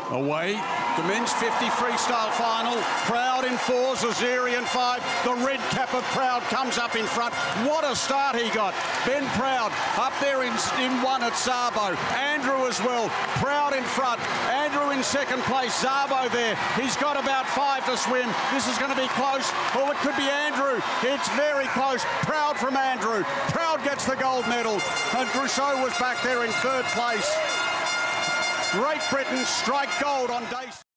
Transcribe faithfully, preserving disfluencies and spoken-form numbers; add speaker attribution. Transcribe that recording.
Speaker 1: Away, the men's fifty freestyle final. Proud in four, Zaziri in five. The red cap of Proud comes up in front. What a start he got. Ben Proud up there in, in one at Zabo. Andrew as well. Proud in front. Andrew in second place. Zabo there. He's got about five to swim. This is going to be close. Oh, it could be Andrew. It's very close. Proud from Andrew. Proud gets the gold medal. And Brousseau was back there in third place. Great Britain strike gold on day